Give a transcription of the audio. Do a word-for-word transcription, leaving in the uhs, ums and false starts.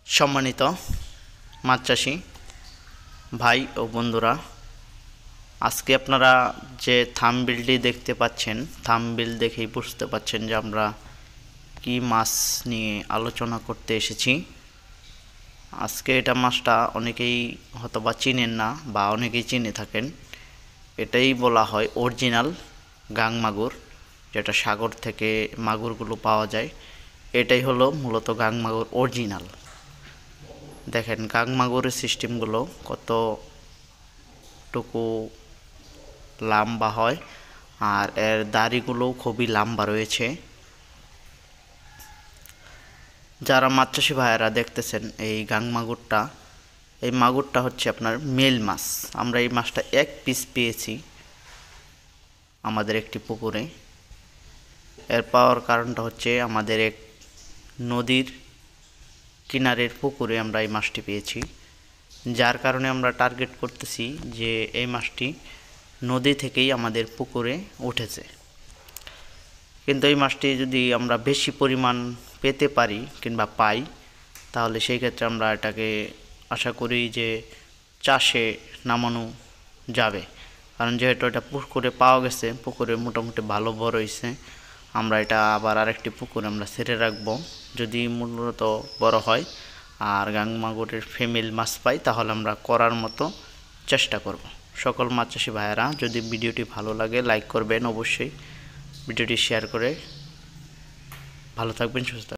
সম্মানিত মাছ চাষি ভাই ও বন্ধুরা, আজকে আপনারা যে থাম্বনেইলটি দেখতে পাচ্ছেন, থাম্বনেইল দেখেই বুঝতে পাচ্ছেন যে আমরা কি মাছ নিয়ে আলোচনা করতে এসেছি। আজকে এটা মাছটা অনেকেই হয়তোবা চিনেন না বা অনেকেই চিনে থাকেন। এটাই বলা হয় অরিজিনাল গাং মাগুর, যেটা সাগর থেকে মাগুরগুলো পাওয়া যায়। এটাই হলো মূলত গাং মাগুর অরিজিনাল। দেখেন গাং মাগুরের সিস্টেমগুলো কতটুকু লম্বা হয়, আর এর দাড়িগুলো খুবই লম্বা রয়েছে। যারা মাছ চাষি ভাইয়েরা দেখতেছেন এই গাং মাগুরটা, এই মাগুরটা হচ্ছে আপনার মেল মাছ। আমরা এই মাছটা এক পিস পেয়েছি আমাদের একটি পুকুরে। এর পাওয়ার কারণটা হচ্ছে আমাদের এক নদীর কিনারের পুকুরে আমরা এই মাছটি পেয়েছি, যার কারণে আমরা টার্গেট করতেছি যে এই মাছটি নদী থেকেই আমাদের পুকুরে উঠেছে। কিন্তু এই মাছটি যদি আমরা বেশি পরিমাণ পেতে পারি কিংবা পাই, তাহলে সেই ক্ষেত্রে আমরা এটাকে আশা করি যে চাষে নামানো যাবে। কারণ যেহেতু এটা পুকুরে পাওয়া গেছে, পুকুরে মোটামুটি ভালো বড় হয়েছে, আমরা এটা আবার আরেকটি পুকুরে আমরা ছেড়ে রাখবো। যদি মূলত বড় হয় আর গাং মাগুরের ফিমেল মাছ পাই, তাহলে আমরা করার মতো চেষ্টা করব। সকল মাছ চাষি ভাইয়েরা, যদি ভিডিওটি ভালো লাগে লাইক করবেন, অবশ্যই ভিডিওটি শেয়ার করে ভালো থাকবেন, সুস্থ থাকবেন।